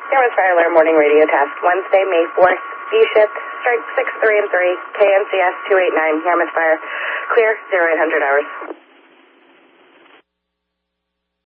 Yarmouth Fire Alarm Morning Radio Test, Wednesday, May 4th. V-shift, strike 6, 3, and 3, KNCS 289, Yarmouth Fire. Clear, 0800 hours.